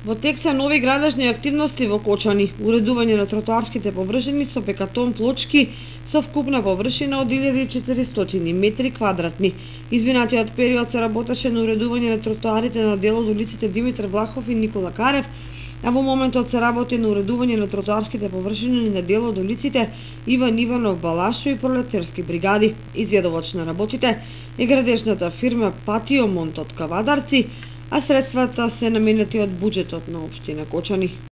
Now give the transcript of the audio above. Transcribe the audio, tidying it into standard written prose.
Во тек се нови градежни активности во Кочани, уредување на тротоарските површини со бекатон плочки со вкупна површина од 1400 метри квадратни. Изминатиот период се работеше на уредување на тротоарите на дел од улиците Димитар Влахов и Никола Карев, а во моментот се работи на уредување на тротоарските површини на дел од улиците Иван Иванов Балашо и Пролетерски бригади. Изведувач на работите е градежната фирма Патио Монт од Кавадарци, а средствата се наменети од буџетот на општина Кочани.